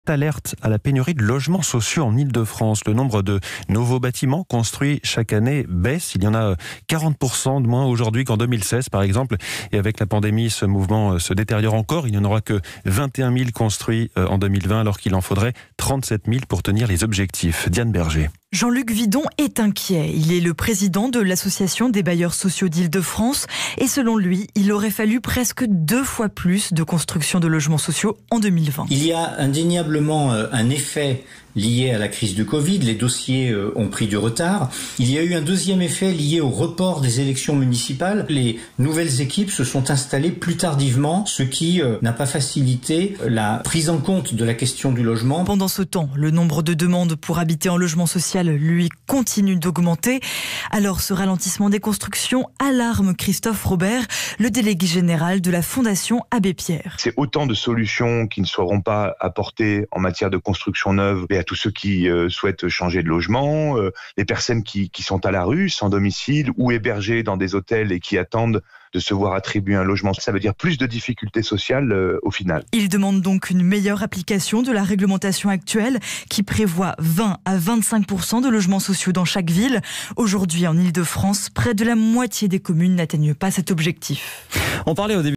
Alerte à la pénurie de logements sociaux en Île-de-France. Le nombre de nouveaux bâtiments construits chaque année baisse. Il y en a 40% de moins aujourd'hui qu'en 2016 par exemple. Et avec la pandémie, ce mouvement se détériore encore. Il n'y en aura que 21 000 construits en 2020 alors qu'il en faudrait 37 000 pour tenir les objectifs. Diane Berger. Jean-Luc Vidon est inquiet. Il est le président de l'Association des bailleurs sociaux d'Île-de-France et selon lui, il aurait fallu presque 2 fois plus de construction de logements sociaux en 2020. Il y a indéniablement un effet lié à la crise du Covid. Les dossiers ont pris du retard. Il y a eu un deuxième effet lié au report des élections municipales. Les nouvelles équipes se sont installées plus tardivement, ce qui n'a pas facilité la prise en compte de la question du logement. Pendant ce temps, le nombre de demandes pour habiter en logement social, lui, continue d'augmenter. Alors, ce ralentissement des constructions alarme Christophe Robert, le délégué général de la Fondation Abbé Pierre. C'est autant de solutions qui ne seront pas apportées en matière de construction neuve et à tous ceux qui souhaitent changer de logement, les personnes qui sont à la rue, sans domicile ou hébergées dans des hôtels et qui attendent de se voir attribuer un logement. Ça veut dire plus de difficultés sociales au final. Il demande donc une meilleure application de la réglementation actuelle qui prévoit 20 à 25% de logements sociaux dans chaque ville. Aujourd'hui, en Île-de-France, près de la moitié des communes n'atteignent pas cet objectif. On parlait au début